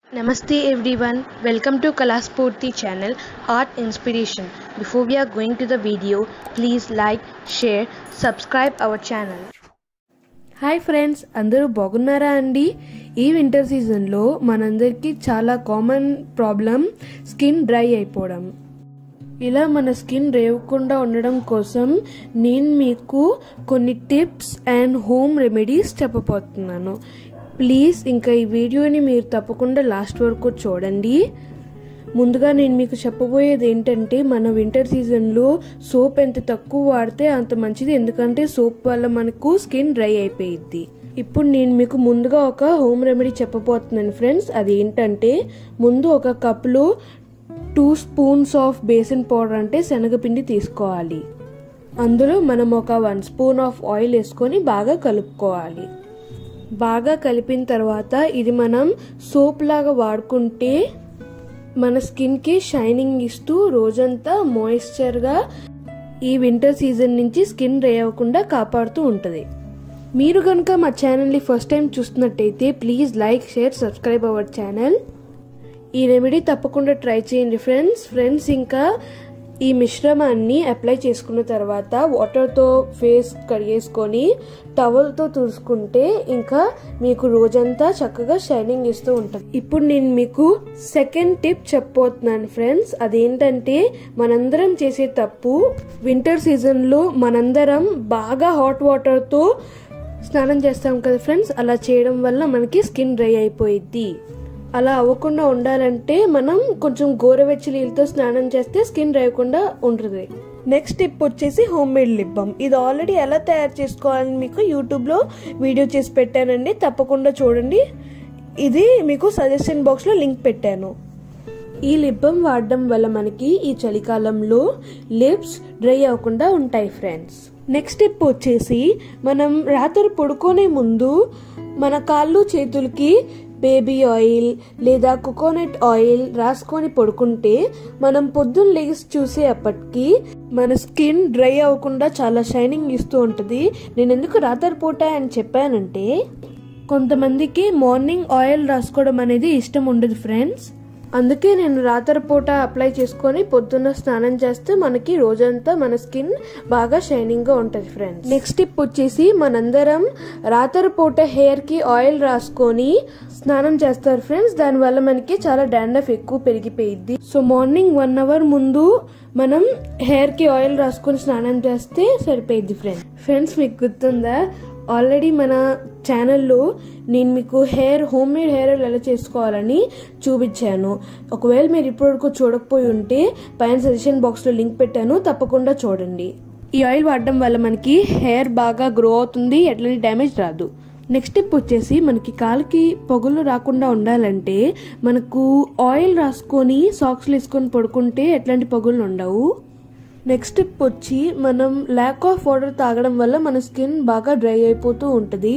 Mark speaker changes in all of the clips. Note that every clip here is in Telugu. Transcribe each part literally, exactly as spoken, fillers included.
Speaker 1: Namaste everyone, welcome to Kalaspurti channel Art Inspiration. Before we are going to the video, please like, share, subscribe our channel.
Speaker 2: Hi friends, అందరూ బాగున్నారా అండి? ఈ వింటర్ సీజన్లో మనందరికీ చాలా కామన్ ప్రాబ్లం స్కిన్ డ్రై అయిపోవడం. ఇలా మన స్కిన్ రేవకుండా ఉండడం కోసం నేను మీకు కొన్ని టిప్స్ అండ్ హోమ్ రెమెడీస్ చెప్పబోతున్నాను. ప్లీజ్ ఇంకా ఈ వీడియోని మీరు తప్పకుండా లాస్ట్ వరకు చూడండి. ముందుగా నేను మీకు చెప్పబోయేది ఏంటంటే, మన వింటర్ సీజన్లో సోప్ ఎంత తక్కువ వాడితే అంత మంచిది, ఎందుకంటే సోప్ వల్ల మనకు స్కిన్ డ్రై అయిపోయింది. ఇప్పుడు నేను మీకు ముందుగా ఒక హోమ్ రెమెడీ చెప్పబోతున్నాను ఫ్రెండ్స్. అది ఏంటంటే, ముందు ఒక కప్లో two spoons of besan powder అంటే శనగపిండి తీసుకోవాలి. అందులో మనం ఒక వన్ స్పూన్ ఆఫ్ ఆయిల్ వేసుకొని బాగా కలుపుకోవాలి. బాగా కలిపిన తర్వాత ఇది మనం సోప్ లాగా వాడుకుంటే మన స్కిన్కి షైనింగ్ ఇస్తూ రోజంతా మాయిశ్చర్గా ఈ వింటర్ సీజన్ నుంచి స్కిన్ డ్రై అవ్వకుండా కాపాడుతూ ఉంటుంది. మీరు కనుక మా ఛానల్ని ఫస్ట్ టైం చూస్తున్నట్టయితే please like, share, subscribe our channel. ఈ రెమెడీ తప్పకుండా ట్రై చేయండి ఫ్రెండ్స్. ఫ్రెండ్స్ ఇంకా ఈ మిశ్రమాన్ని అప్లై చేసుకున్న తర్వాత వాటర్తో ఫేస్ కడిగేసుకొని టవల్తో తుడుచుకుంటే ఇంకా మీకు రోజంతా చక్కగా షైనింగ్ ఇస్తూ ఉంటుంది. ఇప్పుడు నేను మీకు సెకండ్ టిప్ చెప్పబోతున్నాను ఫ్రెండ్స్. అదేంటంటే, మనందరం చేసే తప్పు, వింటర్ సీజన్లో మనందరం బాగా హాట్ వాటర్తో స్నానం చేస్తాం కదా ఫ్రెండ్స్. అలా చేయడం వల్ల మనకి స్కిన్ డ్రై అయిపోయిద్ది. అలా అవ్వకుండా ఉండాలంటే మనం కొంచెం గోరువెచ్చని నీళ్ళతో స్నానం చేస్తే స్కిన్ డ్రై అవ్వకుండా ఉంటుంది. నెక్స్ట్ టిప్ వచ్చేసి హోమ్ మేడ్ లిప్ బామ్. ఇది ఆల్రెడీ ఎలా తయారు చేసుకోవాలని మీకు యూట్యూబ్లో వీడియో చేసి పెట్టానండి, తప్పకుండా చూడండి. ఇది మీకు సజెషన్ బాక్స్లో లింక్ పెట్టాను. ఈ లిప్ బామ్ వాడడం వల్ల మనకి ఈ చలికాలంలో లిప్స్ డ్రై అవ్వకుండా ఉంటాయి ఫ్రెండ్స్. నెక్స్ట్ టిప్ వచ్చేసి, మనం రాత్రి పడుకునే ముందు మన కాళ్ళు చేతులకి బేబీ ఆయిల్ లేదా కోకోనట్ ఆయిల్ రాసుకొని పడుకుంటే మనం పొద్దున్న లేచి చూసే అప్పటికి మన స్కిన్ డ్రై అవ్వకుండా చాలా షైనింగ్ ఇస్తూ ఉంటుంది. నేను ఎందుకు రాత్రి పూట అని చెప్పానంటే, కొంతమందికి మార్నింగ్ ఆయిల్ రాసుకోవడం అనేది ఇష్టం ఉండదు ఫ్రెండ్స్. అందుకే నేను రాత్రి పూట అప్లై చేసుకొని పొద్దున్న స్నానం చేస్తే మనకి రోజంతా మన స్కిన్ బాగా షైనింగ్ గా ఉంటుంది ఫ్రెండ్స్. నెక్స్ట్ టిప్ వచ్చేసి, మనందరం రాత్రి పూట హెయిర్ కి ఆయిల్ రాసుకొని స్నానం చేస్తారు ఫ్రెండ్స్. దాని వల్ల మనకి చాలా డాండ్రఫ్ ఎక్కువ పెరిగిపోయింది. సో మార్నింగ్ వన్ అవర్ ముందు మనం హెయిర్ కి ఆయిల్ రాసుకొని స్నానం చేస్తే సరిపోయింది ఫ్రెండ్స్. ఫ్రెండ్స్ మీకు గుర్తుందా, ఆల్రెడీ మన ఛానల్లో నేను మీకు hair home made hair oil ఎలా చేసుకోవాలని చూపించాను. ఒకవేళ మీరు ఇప్పటివరకు చూడకపోయి ఉంటే పైన సజెషన్ బాక్స్లో లింక్ పెట్టాను, తప్పకుండా చూడండి. ఈ ఆయిల్ వాడడం వల్ల మనకి హెయిర్ బాగా గ్రో అవుతుంది, ఎట్లాంటి డ్యామేజ్ రాదు. నెక్స్ట్ టిప్ వచ్చేసి, మనకి కాలుకి పొగలు రాకుండా ఉండాలంటే మనకు ఆయిల్ రాసుకొని సాక్స్లు వేసుకొని పడుకుంటే ఎట్లాంటి పొగలు ఉండవు. నెక్స్ట్ టిప్ వచ్చి, మనం ల్యాక్ ఆఫ్ వాటర్ తాగడం వల్ల మన స్కిన్ బాగా డ్రై అయిపోతూ ఉంటుంది.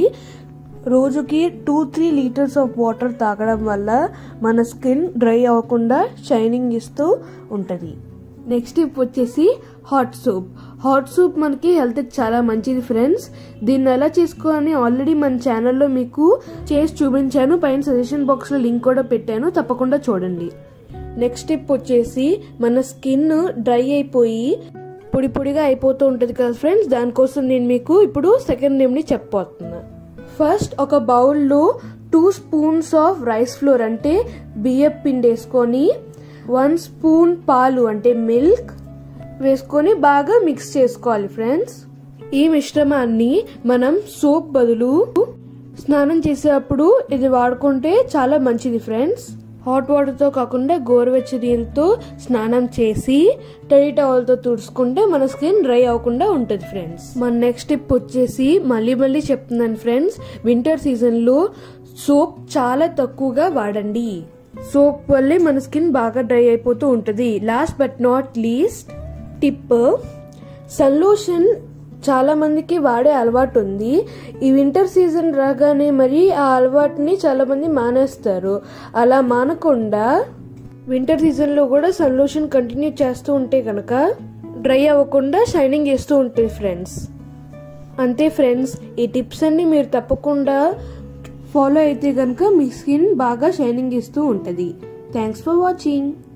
Speaker 2: రోజుకి two three litres of water తాగడం వల్ల మన స్కిన్ డ్రై అవ్వకుండా షైనింగ్ ఇస్తూ ఉంటుంది. నెక్స్ట్ టిప్ వచ్చేసి హాట్ సూప్. హాట్ సూప్ మనకి హెల్త్ చాలా మంచిది ఫ్రెండ్స్. దీన్ని ఎలా చేసుకోవాలని ఆల్రెడీ మన ఛానల్లో మీకు చేసి చూపించాను, పైన సజెషన్ బాక్స్లో లింక్ కూడా పెట్టాను, తప్పకుండా చూడండి. నెక్స్ట్ టిప్ వచ్చేసి, మన స్కిన్ డ్రై అయిపోయి పొడి పొడిగా అయిపోతూ ఉంటుంది కదా ఫ్రెండ్స్. దానికోసం నేను మీకు ఇప్పుడు సెకండ్ రెమెడీ చెప్పబోతున్నా. ఫస్ట్ ఒక బౌల్లో two spoons of rice flour అంటే బియ్యం పిండి వేసుకొని వన్ స్పూన్ పాలు అంటే మిల్క్ వేసుకొని బాగా మిక్స్ చేసుకోవాలి ఫ్రెండ్స్. ఈ మిశ్రమాన్ని మనం సోప్ బదులు స్నానం చేసేటప్పుడు ఇది వాడుకుంటే చాలా మంచిది ఫ్రెండ్స్. హాట్ వాటర్తో కాకుండా గోరువెచ్చని నీళ్ళతో స్నానం చేసి టెడీ టవల్తో తుడుచుకుంటే మన స్కిన్ డ్రై అవ్వకుండా ఉంటుంది ఫ్రెండ్స్. మన నెక్స్ట్ టిప్ వచ్చేసి, మళ్ళీ మళ్ళీ చెప్తున్నాను ఫ్రెండ్స్, వింటర్ సీజన్లో సోప్ చాలా తక్కువగా వాడండి. సోప్ వల్లే మన స్కిన్ బాగా డ్రై అయిపోతూ ఉంటుంది. Last but not least tip, sun lotion చాలా మందికి వాడే అలవాటు ఉంది. ఈ వింటర్ సీజన్ రాగానే మరి ఆ అలవాటుని చాలా మంది మానేస్తారు. అలా మానకుండా వింటర్ సీజన్లో కూడా సన్ లోషన్ కంటిన్యూ చేస్తూ ఉంటే కనుక డ్రై అవ్వకుండా షైనింగ్ చేస్తూ ఉంటుంది ఫ్రెండ్స్. అంతే ఫ్రెండ్స్, ఈ టిప్స్ అన్ని మీరు తప్పకుండా ఫాలో అయితే కనుక మీ స్కిన్ బాగా షైనింగ్ ఇస్తూ ఉంటుంది. Thanks for watching.